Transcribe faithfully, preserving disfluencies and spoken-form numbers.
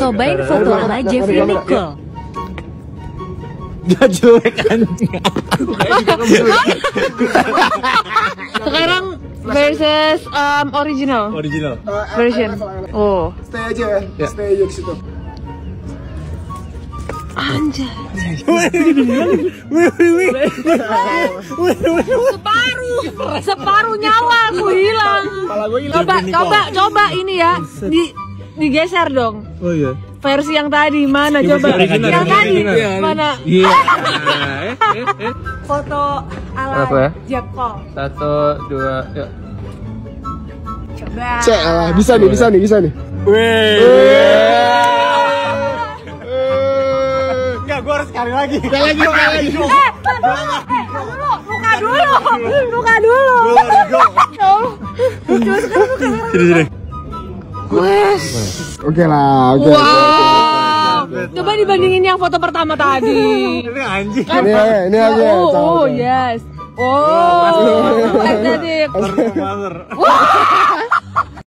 Cobain foto ala Jeffrey Nicole. Dia jelek anjing. Sekarang versus um, original. Original. Version. Oh. Stay aja ya, stay aja di situ. Anjay. Separuh, separuh nyawa aku hilang. Coba, coba, coba ini ya, di digeser dong. Oh iya. Versi yang tadi mana coba? Yang tadi mana? Iya. Foto ala Apa ya? Jack Paul. Satu, dua, yuk. Coba. Cek lah, bisa nih, bisa nih, bisa nih. Enggak, gua harus sekali lagi. Sekali lagi, sekali lagi. Eh, dulu, buka dulu, buka dulu. Coba sekarang buka. Sini, sini. Wes. Oke lah, oke. Wow. Coba dibandingin yang foto pertama tadi. Ini anjing. Ini ini aja. Oh, oh, yes. Oh, estetik. Mother. Wah.